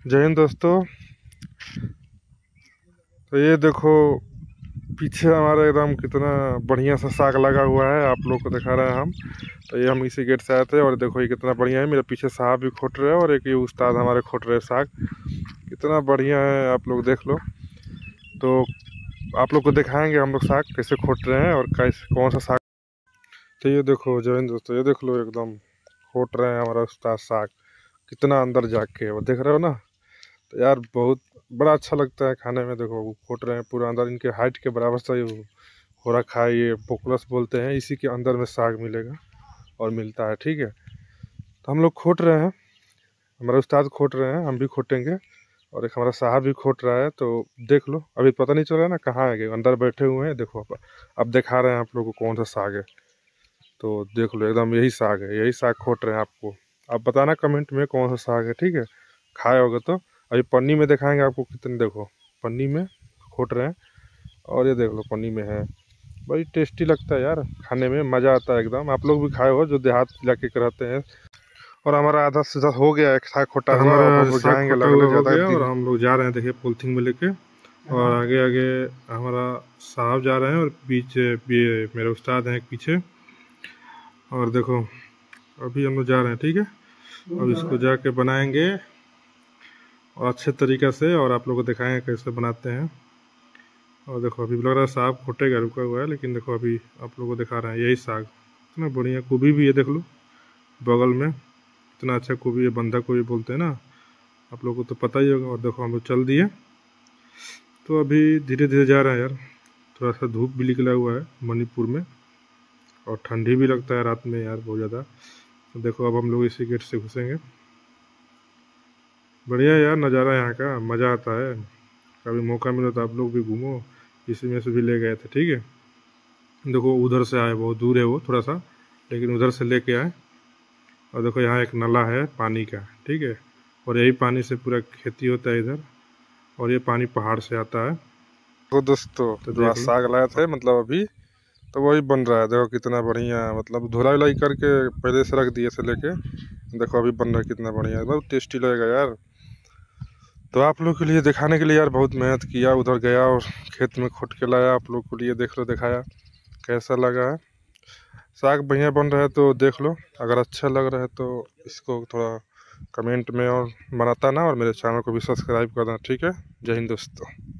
जय हिंद दोस्तों। तो ये देखो पीछे हमारा एकदम कितना बढ़िया सा साग लगा हुआ है, आप लोग को दिखा रहे हैं हम। तो ये हम इसी गेट से आए थे और देखो ये कितना बढ़िया है। मेरे पीछे साहब भी खोट रहे हैं और एक ये उस्ताद हमारे खोट रहे हैं साग। कितना बढ़िया है, आप लोग देख लो। तो आप लोग को दिखाएंगे हम लोग साग कैसे खोट रहे हैं और कैसे कौन सा साग। तो ये देखो जय हिंद दोस्तों, ये देख लो एकदम खोट रहे हैं हमारा उस्ताद साग। कितना अंदर जाके वो देख रहे हो ना। तो यार बहुत बड़ा अच्छा लगता है खाने में। देखो वो खोट रहे हैं पूरा अंदर, इनके हाइट के बराबर सा ये हो रखा है। ये पोकलस बोलते हैं, इसी के अंदर में साग मिलेगा और मिलता है। ठीक है, तो हम लोग खोट रहे हैं, हमारे उस्ताद खोट रहे हैं, हम भी खोटेंगे और एक हमारा साहब भी खोट रहा है। तो देख लो, अभी पता नहीं चल रहा है ना कहाँ है, अंदर बैठे हुए हैं। देखो अब दिखा रहे हैं आप लोग को कौन सा साग है। तो देख लो एकदम यही साग है, यही साग खोट रहे हैं आपको। आप बताना कमेंट में कौन सा साग है, ठीक है। खाए होगे तो। अभी पन्नी में दिखाएंगे आपको कितने, देखो पन्नी में खोट रहे हैं और ये देख लो पन्नी में है। बड़ी टेस्टी लगता है यार, खाने में मज़ा आता है एकदम। आप लोग भी खाए हो जो देहात इलाके के रहते हैं। और हमारा आधा से हो गया एक साग खोटा हुआ, हमारा अब हम लोग साग जाएंगे खोटा लगने हुआ हो ज़्यादा गया और दिन। हम लोग जा रहे हैं, देखिए पॉलिथीन में लेके। और आगे आगे हमारा साहब जा रहे हैं और पीछे भी मेरे उस्ताद हैं एक पीछे। और देखो अभी हम लोग जा रहे हैं, ठीक है। अब इसको जाके बनाएंगे और अच्छे तरीक़े से, और आप लोग को दिखाएंगे कैसे बनाते हैं। और देखो अभी लग रहा है साग खोटेगा, रुका हुआ है, लेकिन देखो अभी आप लोग को दिखा रहे हैं यही साग। इतना बढ़िया गोभी भी है, देख लो बगल में इतना अच्छा गोभी है, बंधा गोभी बोलते हैं ना, आप लोगों को तो पता ही होगा। और देखो हम लोग चल दिए, तो अभी धीरे धीरे जा रहे हैं यार। थोड़ा सा धूप भी निकला हुआ है मणिपुर में और ठंडी भी लगता है रात में यार बहुत ज़्यादा। तो देखो अब हम लोग इसी गेट से घुसेंगे। बढ़िया यार नज़ारा यहाँ का, मज़ा आता है। कभी मौका मिले तो आप लोग भी घूमो, इसी में से भी ले गए थे, ठीक है। देखो उधर से आए, बहुत दूर है वो थोड़ा सा, लेकिन उधर से लेके आए। और देखो यहाँ एक नाला है पानी का, ठीक है। और यही पानी से पूरा खेती होता है इधर, और ये पानी पहाड़ से आता है। तो दोस्तों तो जो आज देख लो। साग लाए थे मतलब अभी, तो वही बन रहा है। देखो कितना बढ़िया, मतलब धुलाई उलाई करके पहले से रख दिए से लेके देखो अभी बन रहा है कितना बढ़िया, बहुत टेस्टी लगेगा यार। तो आप लोग के लिए दिखाने के लिए यार बहुत मेहनत किया, उधर गया और खेत में खोट के लाया, आप लोग के लिए देख लो, दिखाया कैसा लगा है। साग बढ़िया बन रहा है तो देख लो, अगर अच्छा लग रहा है तो इसको थोड़ा कमेंट में और बनाता ना, और मेरे चैनल को भी सब्सक्राइब करना, ठीक है। जय हिंद दोस्तों।